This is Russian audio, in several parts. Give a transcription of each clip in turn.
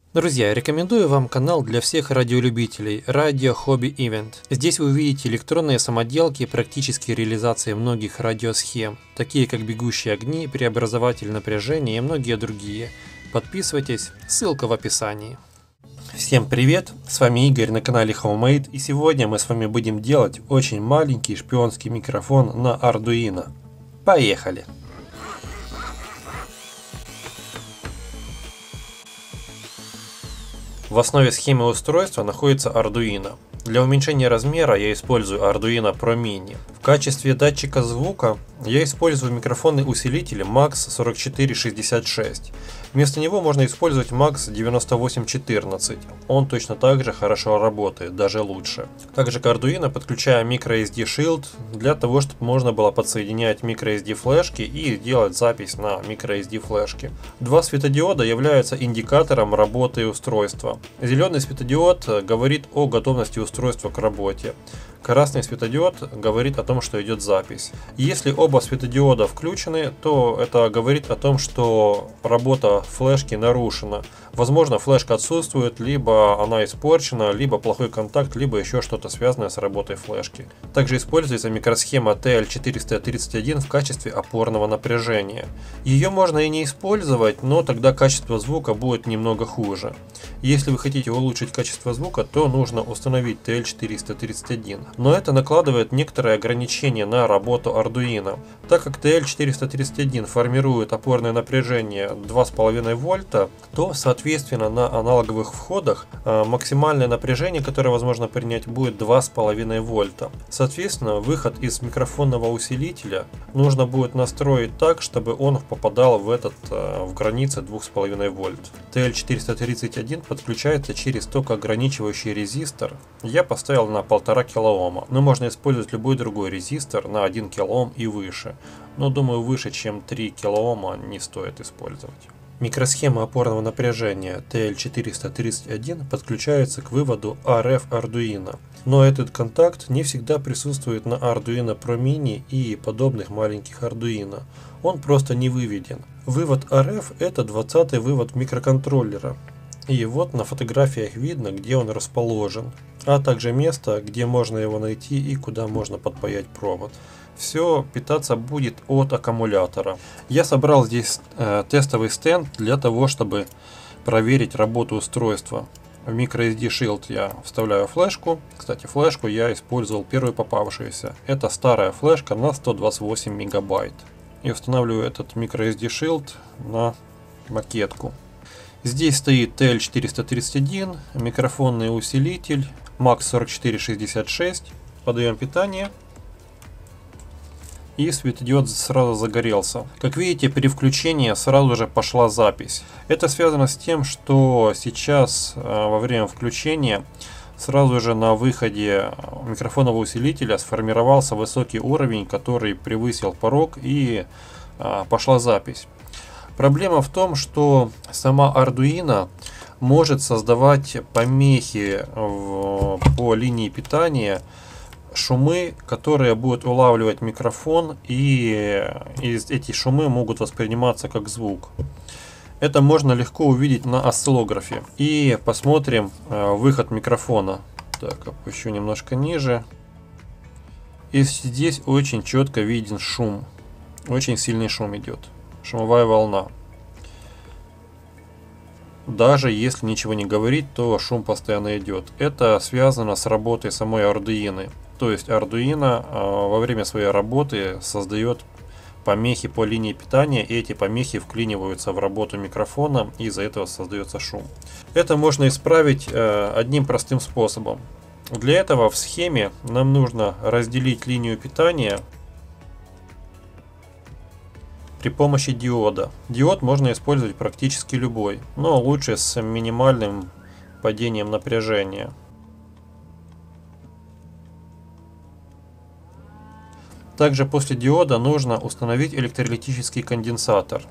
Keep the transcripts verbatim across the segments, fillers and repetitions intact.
Друзья, рекомендую вам канал для всех радиолюбителей Radio Hobby Event. Здесь вы увидите электронные самоделки и практические реализации многих радиосхем, такие как бегущие огни, преобразователь напряжения и многие другие. Подписывайтесь, ссылка в описании. Всем привет, с вами Игорь на канале Homemade, и сегодня мы с вами будем делать очень маленький шпионский микрофон на Arduino. Поехали! В основе схемы устройства находится Arduino. Для уменьшения размера я использую Arduino Pro Mini. В качестве датчика звука я использую микрофонный усилитель макс сорок четыре шестьдесят шесть. Вместо него можно использовать макс девяносто восемь четырнадцать. Он точно так же хорошо работает, даже лучше. Также к Arduino подключаю microSD Shield для того, чтобы можно было подсоединять microSD флешки и делать запись на microSD флешке. Два светодиода являются индикатором работы устройства. Зеленый светодиод говорит о готовности устройства к работе. Красный светодиод говорит о том, что идет запись. Если оба светодиода включены, то это говорит о том, что работа флешки нарушена. Возможно, флешка отсутствует, либо она испорчена, либо плохой контакт, либо еще что-то связанное с работой флешки. Также используется микросхема Т Л четыреста тридцать один в качестве опорного напряжения. Ее можно и не использовать, но тогда качество звука будет немного хуже. Если вы хотите улучшить качество звука, то нужно установить Т Л четыреста тридцать один. Но это накладывает некоторые ограничения на работу Arduino. Так как Т Л четыреста тридцать один формирует опорное напряжение два с половиной вольта, то соответственно на аналоговых входах э, максимальное напряжение, которое возможно принять, будет два с половиной вольта. Соответственно, выход из микрофонного усилителя нужно будет настроить так, чтобы он попадал в, этот, э, в границы два с половиной вольт. Т Л четыреста тридцать один подключается через токоограничивающий резистор. Я поставил на полтора килоома, но можно использовать любой другой резистор на один килоом и выше. Но думаю, выше чем три килоома не стоит использовать. Микросхема опорного напряжения Т Л четыреста тридцать один подключается к выводу Ар Эф Arduino. Но этот контакт не всегда присутствует на Arduino Pro Mini и подобных маленьких Arduino. Он просто не выведен. Вывод Ар Эф это двадцатый вывод микроконтроллера. И вот на фотографиях видно, где он расположен, а также место, где можно его найти и куда можно подпаять провод. Все питаться будет от аккумулятора. Я собрал здесь э, тестовый стенд для того, чтобы проверить работу устройства. В microSD Shield я вставляю флешку. Кстати, флешку я использовал первую попавшуюся. Это старая флешка на сто двадцать восемь мегабайт. И устанавливаю этот microSD Shield на макетку. Здесь стоит Т Л четыреста тридцать один, микрофонный усилитель макс сорок четыре шестьдесят шесть, подаем питание, и светодиод сразу загорелся. Как видите, при включении сразу же пошла запись. Это связано с тем, что сейчас во время включения сразу же на выходе микрофонного усилителя сформировался высокий уровень, который превысил порог, и пошла запись. Проблема в том, что сама Arduino может создавать помехи в, по линии питания, шумы, которые будут улавливать микрофон, и, и эти шумы могут восприниматься как звук. Это можно легко увидеть на осциллографе. И посмотрим э, выход микрофона. Так, опущу немножко ниже. И здесь очень четко виден шум. Очень сильный шум идет. Шумовая волна. Даже если ничего не говорить, то шум постоянно идет. Это связано с работой самой Arduino. То есть Arduino э, во время своей работы создает помехи по линии питания, и эти помехи вклиниваются в работу микрофона, и из-за этого создается шум. Это можно исправить э, одним простым способом. Для этого в схеме нам нужно разделить линию питания при помощи диода. Диод можно использовать практически любой, но лучше с минимальным падением напряжения. Также после диода нужно установить электролитический конденсатор.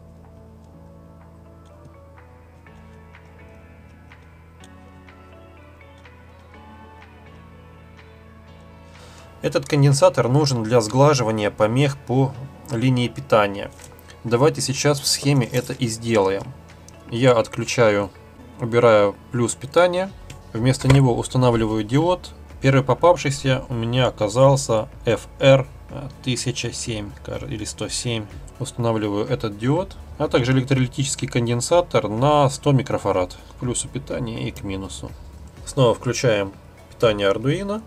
Этот конденсатор нужен для сглаживания помех по линии питания. Давайте сейчас в схеме это и сделаем. Я отключаю убираю плюс питания. Вместо него устанавливаю диод. Первый попавшийся у меня оказался эф эр тысяча семь или сто семь. Устанавливаю этот диод, а также электролитический конденсатор на сто микрофарад к плюсу питания и к минусу. Снова включаем питание Arduino.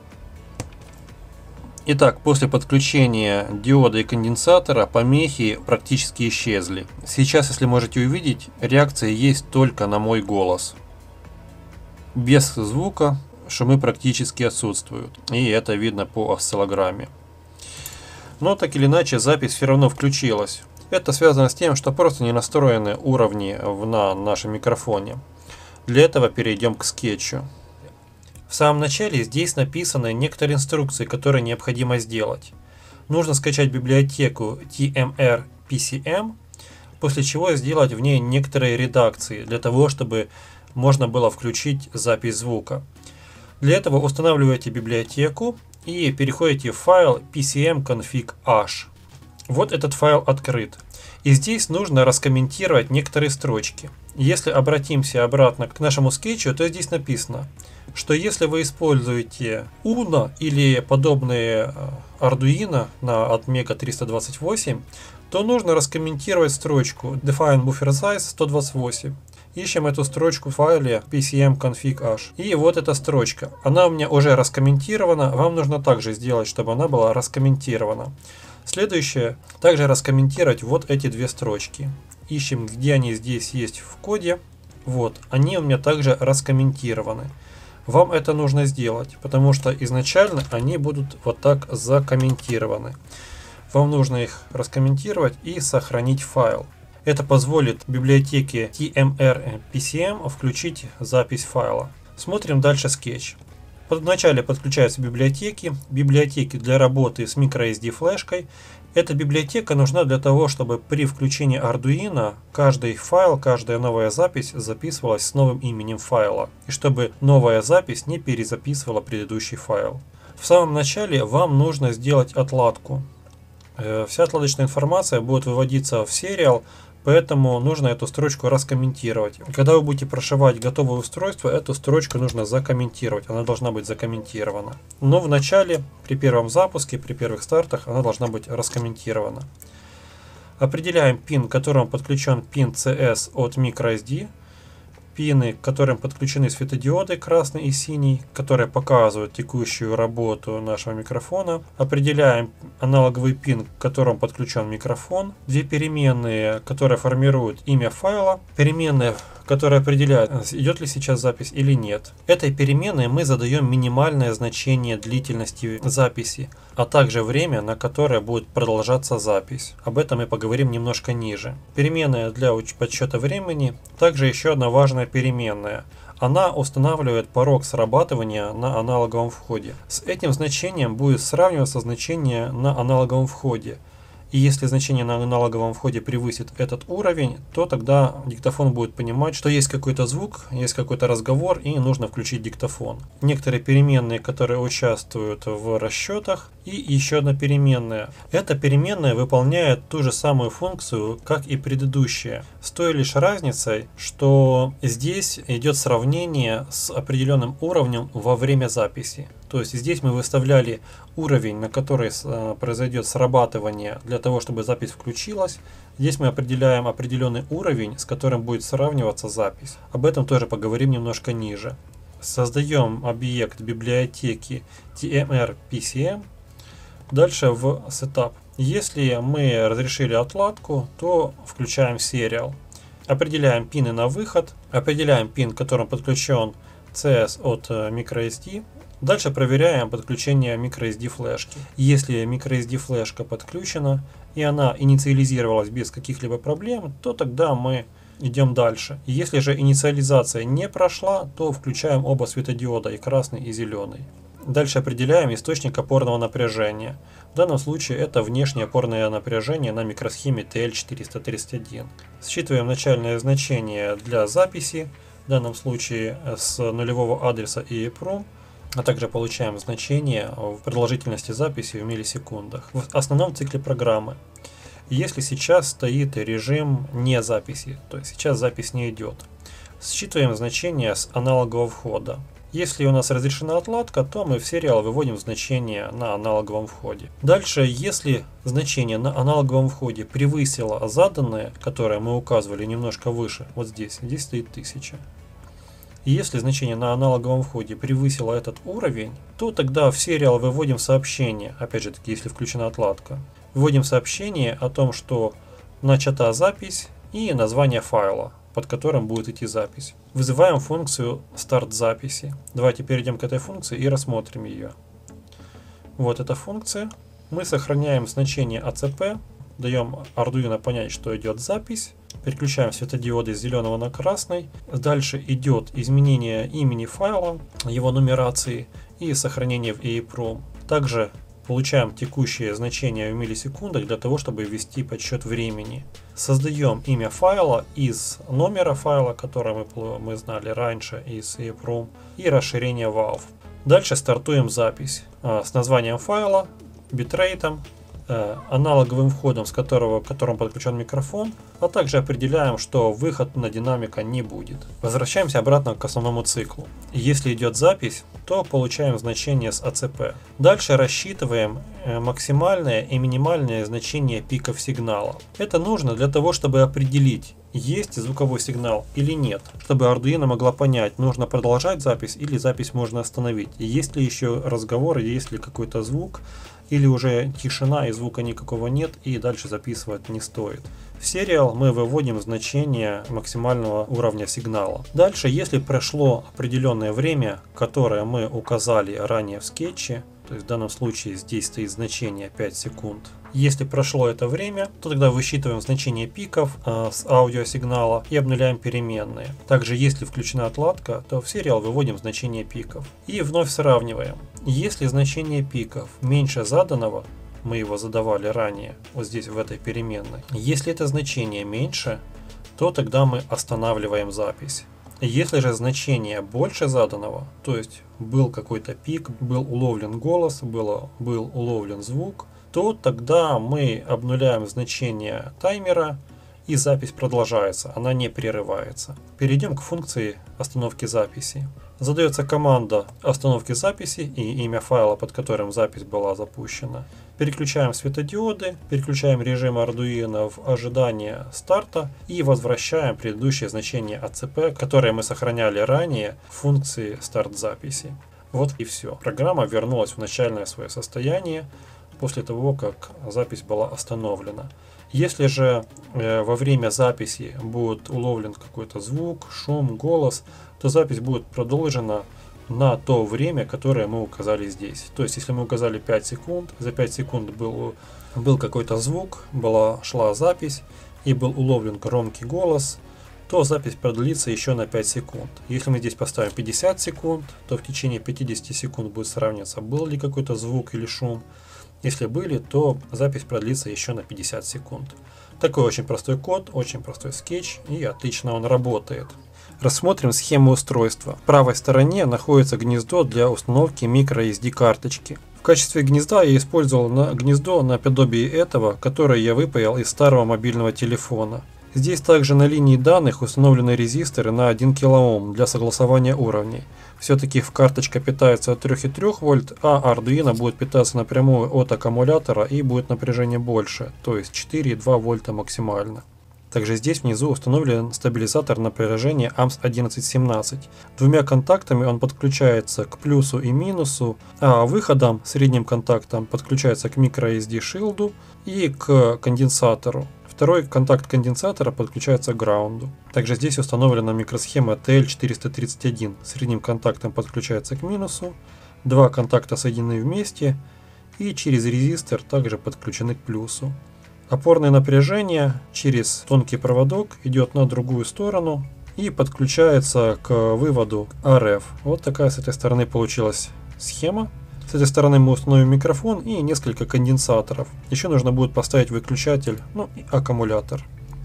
Итак, после подключения диода и конденсатора помехи практически исчезли. Сейчас, если можете увидеть, реакция есть только на мой голос. Без звука шумы практически отсутствуют, и это видно по осциллограмме. Но так или иначе запись все равно включилась. Это связано с тем, что просто не настроены уровни на нашем микрофоне. Для этого перейдем к скетчу. В самом начале здесь написаны некоторые инструкции, которые необходимо сделать. Нужно скачать библиотеку ти эм эр пи си эм, после чего сделать в ней некоторые редакции, для того, чтобы можно было включить запись звука. Для этого устанавливаете библиотеку и переходите в файл пи си эм конфиг эйч. Вот этот файл открыт. И здесь нужно раскомментировать некоторые строчки. Если обратимся обратно к нашему скетчу, то здесь написано, что если вы используете Uno или подобные Arduino на Atmega триста двадцать восемь, то нужно раскомментировать строчку define buffer size сто двадцать восемь. Ищем эту строчку в файле пи си эм конфиг эйч. И вот эта строчка. Она у меня уже раскомментирована. Вам нужно также сделать, чтобы она была раскомментирована. Следующее. Также раскомментировать вот эти две строчки. Ищем, где они здесь есть в коде. Вот. Они у меня также раскомментированы. Вам это нужно сделать, потому что изначально они будут вот так закомментированы. Вам нужно их раскомментировать и сохранить файл. Это позволит библиотеке ти эм эр пи си эм включить запись файла. Смотрим дальше скетч. Вначале подключаются библиотеки. Библиотеки для работы с microSD флешкой. Эта библиотека нужна для того, чтобы при включении Arduino каждый файл, каждая новая запись записывалась с новым именем файла. И чтобы новая запись не перезаписывала предыдущий файл. В самом начале вам нужно сделать отладку. Вся отладочная информация будет выводиться в serial, поэтому нужно эту строчку раскомментировать. Когда вы будете прошивать готовое устройство, эту строчку нужно закомментировать. Она должна быть закомментирована. Но в начале, при первом запуске, при первых стартах, она должна быть раскомментирована. Определяем пин, к которому подключен пин си эс от microSD. Пины, к которым подключены светодиоды красный и синий, которые показывают текущую работу нашего микрофона. Определяем аналоговый пин, к которому подключен микрофон. Две переменные, которые формируют имя файла. Переменные, которые определяют, идет ли сейчас запись или нет. Этой переменной мы задаем минимальное значение длительности записи, а также время, на которое будет продолжаться запись. Об этом мы поговорим немножко ниже. Переменная для подсчета времени. Также еще одна важная переменная. Она устанавливает порог срабатывания на аналоговом входе. С этим значением будет сравниваться значение на аналоговом входе. И если значение на аналоговом входе превысит этот уровень, то тогда диктофон будет понимать, что есть какой-то звук, есть какой-то разговор и нужно включить диктофон. Некоторые переменные, которые участвуют в расчетах, и еще одна переменная. Эта переменная выполняет ту же самую функцию, как и предыдущая, с той лишь разницей, что здесь идет сравнение с определенным уровнем во время записи. То есть здесь мы выставляли уровень, на который произойдет срабатывание для того, чтобы запись включилась. Здесь мы определяем определенный уровень, с которым будет сравниваться запись. Об этом тоже поговорим немножко ниже. Создаем объект библиотеки ти эм эр пи си эм. Дальше в Setup. Если мы разрешили отладку, то включаем Serial. Определяем пины на выход. Определяем пин, к которому подключен си эс от microSD. Дальше проверяем подключение microSD флешки. Если microSD флешка подключена и она инициализировалась без каких-либо проблем, то тогда мы идем дальше. Если же инициализация не прошла, то включаем оба светодиода, и красный, и зеленый. Дальше определяем источник опорного напряжения. В данном случае это внешнее опорное напряжение на микросхеме ти эл четыреста тридцать один. Считываем начальное значение для записи, в данном случае с нулевого адреса и EEPROM. А также получаем значение в продолжительности записи в миллисекундах в основном цикле программы. Если сейчас стоит режим не записи, то есть сейчас запись не идет. Считываем значение с аналогового входа. Если у нас разрешена отладка, то мы в сериал выводим значение на аналоговом входе. Дальше, если значение на аналоговом входе превысило заданное, которое мы указывали немножко выше, вот здесь, здесь стоит тысяча. И если значение на аналоговом входе превысило этот уровень, то тогда в сериал выводим сообщение, опять же таки, если включена отладка. Вводим сообщение о том, что начата запись и название файла, под которым будет идти запись. Вызываем функцию старт записи. Давайте перейдем к этой функции и рассмотрим ее. Вот эта функция. Мы сохраняем значение эй си пи, даем Arduino понять, что идет запись. Переключаем светодиоды с зеленого на красный. Дальше идет изменение имени файла, его нумерации и сохранение в и и пи ром. Также получаем текущее значение в миллисекундах для того, чтобы ввести подсчет времени. Создаем имя файла из номера файла, который мы, мы знали раньше из и и пи ром, и расширение valve. Дальше стартуем запись а, с названием файла, битрейтом, а, аналоговым входом, с которого, к которому подключен микрофон, а также определяем, что выход на динамика не будет. Возвращаемся обратно к основному циклу. Если идет запись, то получаем значение с эй си пи. Дальше рассчитываем максимальное и минимальное значение пиков сигнала. Это нужно для того, чтобы определить, есть звуковой сигнал или нет, чтобы Arduino могла понять, нужно продолжать запись или запись можно остановить, и есть ли еще разговор, есть ли какой-то звук, или уже тишина и звука никакого нет, и дальше записывать не стоит. В сериал мы выводим значение максимального уровня сигнала. Дальше, если прошло определенное время, которое мы указали ранее в скетче, то есть в данном случае здесь стоит значение пять секунд. Если прошло это время, то тогда высчитываем значение пиков э, с аудиосигнала и обнуляем переменные. Также, если включена отладка, то в сериал выводим значение пиков. И вновь сравниваем. Если значение пиков меньше заданного, мы его задавали ранее, вот здесь в этой переменной. Если это значение меньше, то тогда мы останавливаем запись. Если же значение больше заданного, то есть был какой-то пик, был уловлен голос, было, был уловлен звук, то тогда мы обнуляем значение таймера и запись продолжается, она не прерывается. Перейдем к функции остановки записи. Задается команда остановки записи и имя файла, под которым запись была запущена. Переключаем светодиоды, переключаем режим Arduino в ожидание старта и возвращаем предыдущее значение эй си пи, которое мы сохраняли ранее в функции старт записи. Вот и все. Программа вернулась в начальное свое состояние после того, как запись была остановлена. Если же э, во время записи будет уловлен какой-то звук, шум, голос, то запись будет продолжена на то время, которое мы указали здесь. То есть, если мы указали пять секунд, за пять секунд был, был какой-то звук, была, шла запись и был уловлен громкий голос, то запись продлится еще на пять секунд. Если мы здесь поставим пятьдесят секунд, то в течение пятидесяти секунд будет сравниваться, был ли какой-то звук или шум. Если были, то запись продлится еще на пятьдесят секунд. Такой очень простой код, очень простой скетч, и отлично он работает. Рассмотрим схему устройства. В правой стороне находится гнездо для установки microSD карточки. В качестве гнезда я использовал на гнездо наподобие этого, которое я выпаял из старого мобильного телефона. Здесь также на линии данных установлены резисторы на один килоом для согласования уровней. Все-таки карточка питается от трёх и трёх вольт, а Arduino будет питаться напрямую от аккумулятора и будет напряжение больше, то есть четыре и два вольта максимально. Также здесь внизу установлен стабилизатор напряжения эй эм эс одиннадцать семнадцать. Двумя контактами он подключается к плюсу и минусу, а выходом, средним контактом, подключается к microSD шилду и к конденсатору. Второй контакт конденсатора подключается к граунду. Также здесь установлена микросхема ти эл четыреста тридцать один. Средним контактом подключается к минусу, два контакта соединены вместе и через резистор также подключены к плюсу. Опорное напряжение через тонкий проводок идет на другую сторону и подключается к выводу ар эф. Вот такая с этой стороны получилась схема. С этой стороны мы установим микрофон и несколько конденсаторов. Еще нужно будет поставить выключатель, ну и аккумулятор.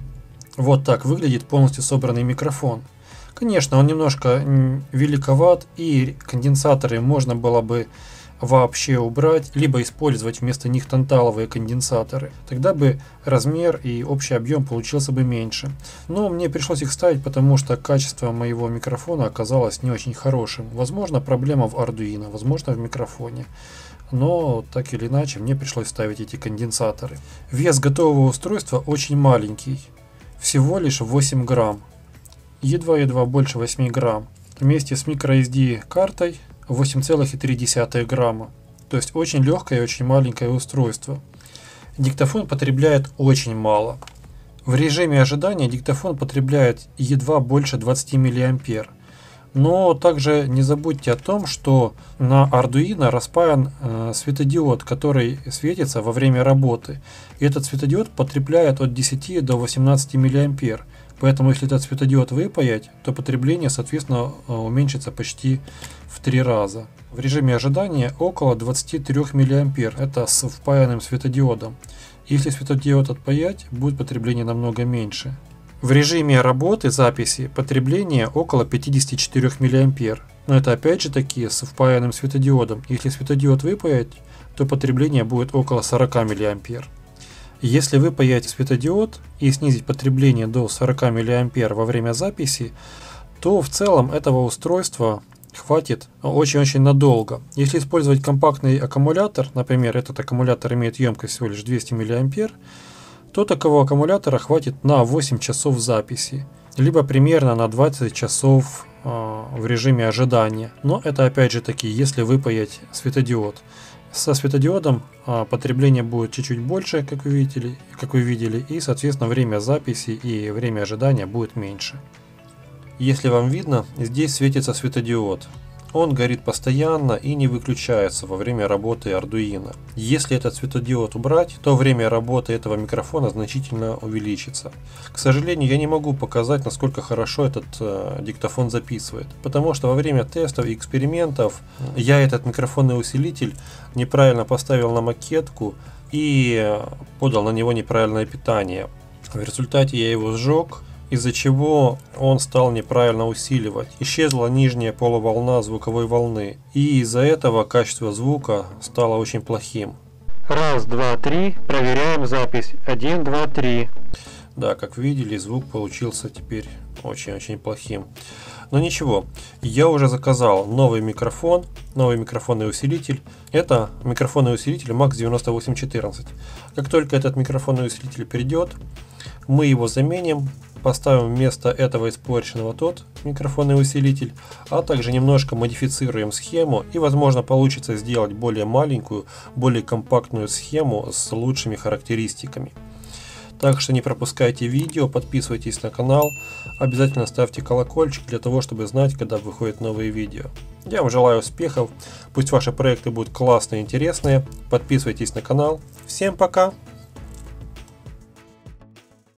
Вот так выглядит полностью собранный микрофон. Конечно, он немножко великоват, и конденсаторы можно было бы вообще убрать, либо использовать вместо них танталовые конденсаторы. Тогда бы размер и общий объем получился бы меньше. Но мне пришлось их ставить, потому что качество моего микрофона оказалось не очень хорошим. Возможно, проблема в Arduino, возможно, в микрофоне. Но так или иначе мне пришлось ставить эти конденсаторы. Вес готового устройства очень маленький, всего лишь восемь грамм. Едва-едва больше восьми грамм. Вместе с microSD картой восемь целых три десятых грамма. То есть очень легкое и очень маленькое устройство. Диктофон потребляет очень мало. В режиме ожидания диктофон потребляет едва больше двадцати миллиампер. Но также не забудьте о том, что на Arduino распаян э, светодиод, который светится во время работы. И этот светодиод потребляет от десяти до восемнадцати миллиампер. Поэтому если этот светодиод выпаять, то потребление, соответственно, уменьшится почти в три раза. В режиме ожидания около двадцати трёх миллиампер. Это с впаянным светодиодом. Если светодиод отпаять, будет потребление намного меньше. В режиме работы записи потребление около пятидесяти четырёх миллиампер. Но это опять же таки с впаянным светодиодом. Если светодиод выпаять, то потребление будет около сорока миллиампер. Если выпаять светодиод и снизить потребление до сорока миллиампер во время записи, то в целом этого устройства хватит очень-очень надолго. Если использовать компактный аккумулятор, например, этот аккумулятор имеет емкость всего лишь двести миллиампер, то такого аккумулятора хватит на восемь часов записи, либо примерно на двадцать часов э, в режиме ожидания. Но это опять же таки, если выпаять светодиод. Со светодиодом э, потребление будет чуть-чуть больше, как вы видели, как вы видели, и соответственно время записи и время ожидания будет меньше. Если вам видно, здесь светится светодиод. Он горит постоянно и не выключается во время работы Arduino. Если этот светодиод убрать, то время работы этого микрофона значительно увеличится. К сожалению, я не могу показать, насколько хорошо этот э, диктофон записывает, потому что во время тестов и экспериментов я этот микрофонный усилитель неправильно поставил на макетку и подал на него неправильное питание. В результате я его сжег, из-за чего он стал неправильно усиливать. Исчезла нижняя полуволна звуковой волны, и из-за этого качество звука стало очень плохим. Раз, два, три, проверяем запись. Один, два, три. Да, как видели, звук получился теперь очень-очень плохим. Но ничего, я уже заказал новый микрофон, новый микрофонный усилитель. Это микрофонный усилитель макс девяносто восемь четырнадцать. Как только этот микрофонный усилитель придет, мы его заменим. Поставим вместо этого испорченного тот микрофонный усилитель, а также немножко модифицируем схему, и возможно получится сделать более маленькую, более компактную схему с лучшими характеристиками. Так что не пропускайте видео, подписывайтесь на канал, обязательно ставьте колокольчик для того, чтобы знать, когда выходят новые видео. Я вам желаю успехов, пусть ваши проекты будут классные и интересные, подписывайтесь на канал. Всем пока!